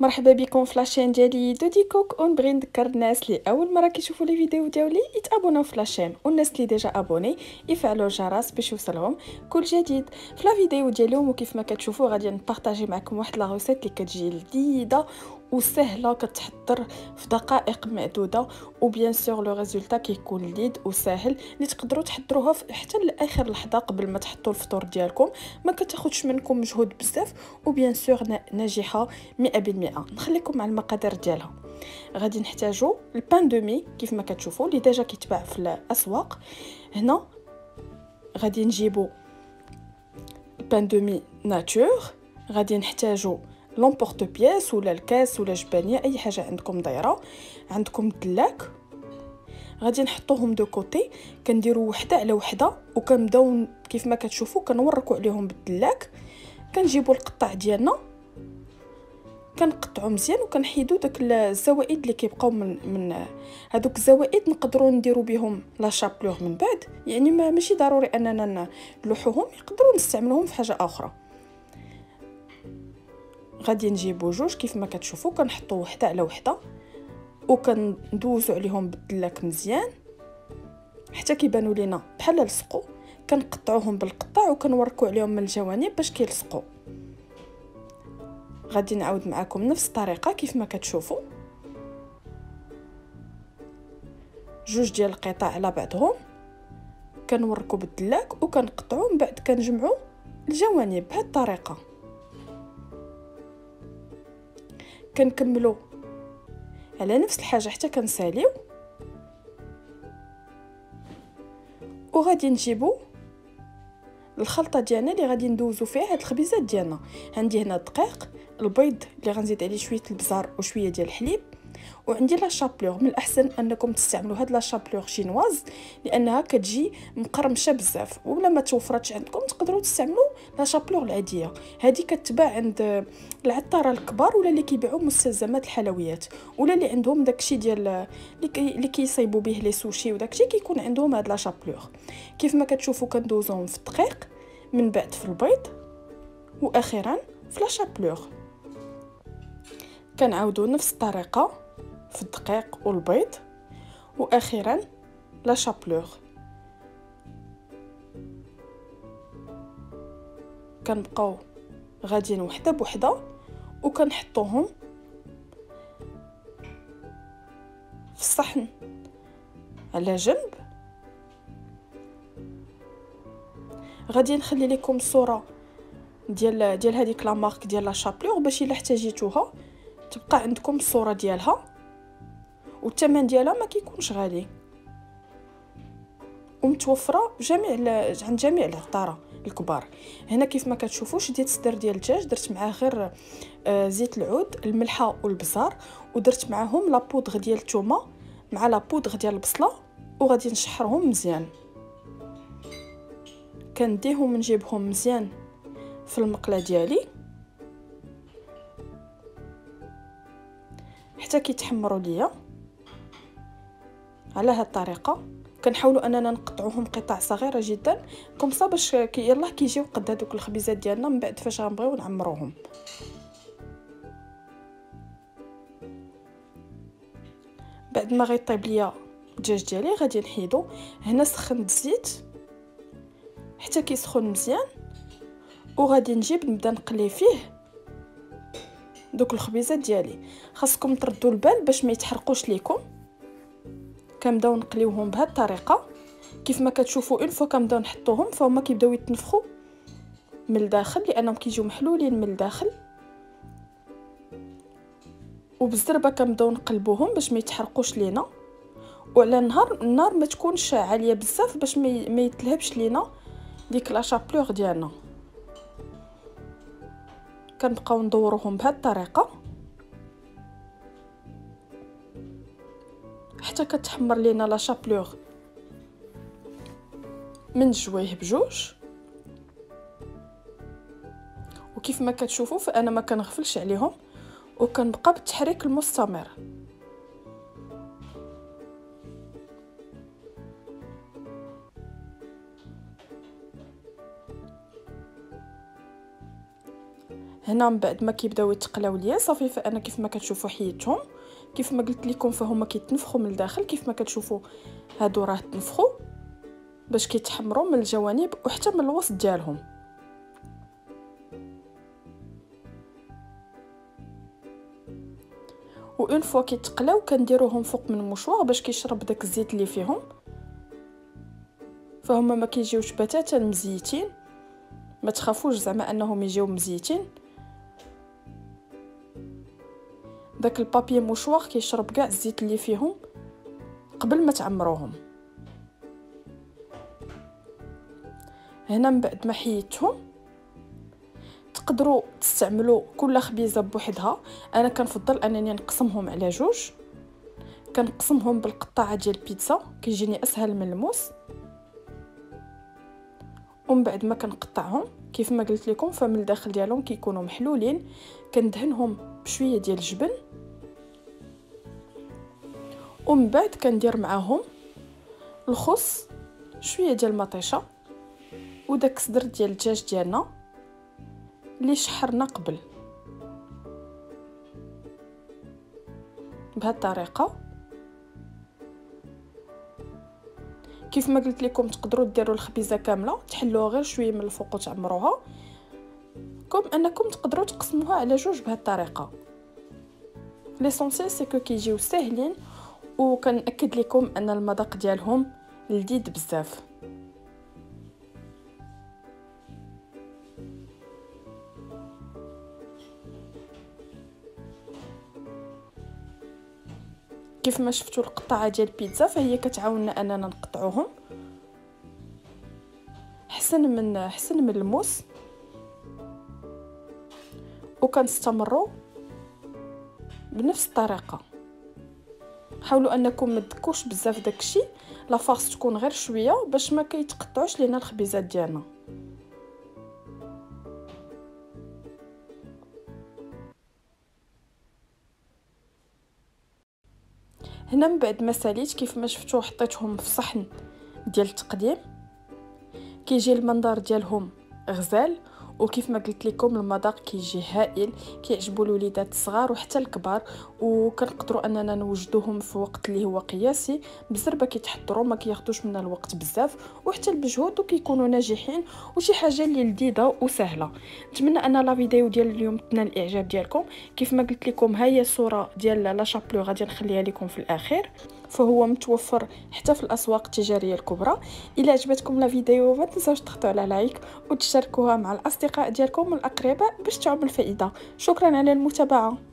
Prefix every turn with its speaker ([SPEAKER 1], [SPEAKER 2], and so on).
[SPEAKER 1] مرحبا بكم في لاشين ديالي دودي كوك. ونبغي نذكر الناس اللي اول مره كيشوفوا لي فيديو ديالي يتابوناو في لاشين، والناس اللي ديجا ابوني يفعلوا الجرس باش يوصلهم كل جديد في لا فيديو ديالهم. وكيف ما كتشوفوا غادي نبارطاجي معكم واحد لا روسيت اللي كتجي لذيذه وسهله، كتحضر في دقائق معدوده، وبيان سور لو ريزولطا كيكون لذيذ وسهل اللي تقدروا تحضروها حتى لاخر لحظه قبل ما تحطوا الفطور ديالكم. ما كتاخذش منكم مجهود بزاف، وبيان سور ناجحه 100%. نخليكم مع المقادير ديالها. غادي نحتاجوا البان دومي كيف ما كتشوفوا اللي ديجا كيتباع في الاسواق. هنا غادي نجيبوا البان دومي ناتور. غادي نحتاجوا لومبورط بياس ولا الكاس ولا جبانيه، اي حاجه عندكم دايره. عندكم الدلاك غادي نحطوهم دو كوتي، كنديروا وحده على وحده، وكنبداو كيف ما كتشوفوا كنوركوا عليهم بالدلاك. كنجيبوا القطع ديالنا كنقطعوا مزيان، وكنحيدوا داك الزوائد اللي كيبقاو من هذوك الزوائد. نقدروا نديروا بهم لا شابلور من بعد، يعني ماشي ضروري اننا نلوحوهم، يقدروا نستعملوهم في حاجه اخرى. غادي نجيبوا جوج كيف ما كتشوفوا، كنحطوا وحده على وحده، وكندوزوا عليهم بالدلاك مزيان حتى كيبانوا لينا بحال لصقوا. كنقطعوهم بالقطع وكنوركوا عليهم من الجوانب باش كيلصقوا. غادي نعاود معكم نفس الطريقه كيف ما كتشوفوا، جوج ديال القطع على بعضهم، كنوركوا بالدلاك وكنقطعوا، من بعد كنجمعوا الجوانب بهذه الطريقه. كنكملوا على نفس الحاجه حتى كنساليو. وغادي نجيبوا الخلطه ديالنا اللي غادي ندوزو فيها هاد الخبيزات ديالنا. عندي هنا الدقيق، البيض اللي غنزيد عليه شويه البزار وشويه ديال الحليب، وعندي لا شابلور. من الاحسن انكم تستعملوا هاد لا شابلور شينواز لانها كتجي مقرمشه بزاف، ولا ما توفرتش عندكم تقدروا تستعملوا لا شابلور العاديه. هذه كتباع عند العطاره الكبار ولا اللي كيبيعوا مستلزمات الحلويات، ولا اللي عندهم داكشي ديال اللي كيصايبوا به لي سوشي وداكشي، كيكون عندهم هاد لا شابلور. كيف ما كتشوفوا كندوزوهم في الدقيق، من بعد في البيض، واخيرا في لا شابلور. كنعاودوا نفس الطريقه في الدقيق والبيض، واخيرا لا شابلور. كنبقاو غاديين وحده بوحده وكنحطوهم في الصحن على جنب. غادي نخلي لكم صوره ديال هذيك لا مارك ديال لا شابلور باش الا احتاجيتوها تبقى عندكم الصوره ديالها، والثمن ديالها ما كيكونش غالي، ومتوفره عند جميع العطاره الكبار. هنا كيف ما كتشوفوا شديت صدر ديال الدجاج، درت معاه غير زيت العود، الملحه والبزار، ودرت معاهم لا بودغ ديال الثومه مع لا بودغ ديال البصله، وغادي نشحرهم مزيان. كنديهم نجيبهم مزيان في المقله ديالي حتى كيتحمروا ليا على هاد الطريقه. كنحاولوا اننا نقطعوهم قطع صغيره جدا كومصا باش يلاه كيجيو قد هذوك الخبيزات ديالنا من بعد فاش غنبغيو نعمروهم. بعد ما غيطيب ليا الدجاج ديالي غادي نحيدو. هنا سخنت الزيت حتى كيسخن مزيان، وغادي نجيب نبدا نقلي فيه دوك الخبيزات ديالي. خاصكم تردوا البال باش ما يتحرقوش ليكم. كنبداو نقليوهم بهذه الطريقه كيف ما كتشوفوا. اون فوا كنبداو نحطوهم فهما كيبداو يتنفخوا من الداخل لانهم كيجيو محلولين من الداخل، وبالزربه كنبداو نقلبوهم باش ما يتحرقوش لينا. وعلى النار ما تكونش عاليه بزاف باش ما يتلهبش لينا ديك لا شابلور ديالنا. كنبقاو ندوروهم بهذه الطريقه حتى كتحمر لينا لا شابلور من جويه بجوج. وكيف ما كتشوفوا فانا ما كنغفلش عليهم وكنبقى بالتحريك المستمر. هنا من بعد ما كيبداو يتقلاو ليا صافي، فانا كيف ما كتشوفوا حيدتهم كيف ما قلت لكم، فهما كيتنفخوا من الداخل. كيف ما كتشوفوا هادو راه تنفخوا باش كيتحمروا من الجوانب وحتى من الوسط ديالهم. و اون فوا كيتقلاو كنديروهم فوق من المشواغ باش كيشرب داك الزيت اللي فيهم، فهما ما كيجيوش بتاتا مزيتين. ما تخافوش زعما انهم يجيو مزيتين، داك البابي مشواغ كيشرب كاع الزيت اللي فيهم قبل ما تعمروهم. هنا من بعد ما حيدتهم تقدروا تستعملوا كل خبيزه بوحدها. انا كنفضل انني نقسمهم على جوج، كنقسمهم بالقطاعه ديال البيتزا كيجيني اسهل من الموس. ومن بعد ما كنقطعهم كيف ما قلت لكم، فمن الداخل ديالهم كيكونوا محلولين. كندهنهم بشويه ديال الجبن، ومن بعد كندير معاهم الخس، شويه ديال المطيشه، وداك الصدر ديال الدجاج ديالنا اللي شحرنا قبل. بهذه الطريقه كيف ما قلت لكم تقدروا ديروا الخبيزه كامله تحلوها غير شويه من الفوق وتعمروها، كم انكم تقدروا تقسموها على جوج بهذه الطريقه. ليسونسيال سي كو كيجيو ساهلين، وكنأكد لكم ان المذاق ديالهم لذيذ بزاف. كيف ما شفتوا القطعه ديال البيتزا فهي كتعاوننا اننا نقطعوهم حسن من الموس. وكنستمروا بنفس الطريقه. حاولوا انكم ما تدكوش بزاف داكشي، لا فاس تكون غير شويه باش ما كيتقطعوش لينا الخبيزات ديالنا. هنا من بعد ما ساليت كيف ما شفتوا حطيتهم في صحن ديال التقديم. كيجي المنظر ديالهم غزال، وكيف ما قلت لكم المذاق كيجي هائل، كيعجبوا الوليدات الصغار وحتى الكبار. وكنقدروا اننا نوجدوهم في وقت اللي هو قياسي بزربه كيتحضروا، ما كياخذوش منا الوقت بزاف وحتى المجهود، وكيكونوا ناجحين وشي حاجه اللي لذيذه وسهله. نتمنى ان لا فيديو ديال اليوم تنال الاعجاب ديالكم. كيف ما قلت لكم ها هي الصوره ديال لا شابلو غادي نخليها لكم في الاخير، فهو متوفر حتى في الاسواق التجاريه الكبرى. الى عجبتكم لا فيديو ما تنساوش تضغطوا على لايك وتشاركوها مع الاصدقاء ديالكم والاقرباء باش تعم الفائده. شكرا على المتابعه.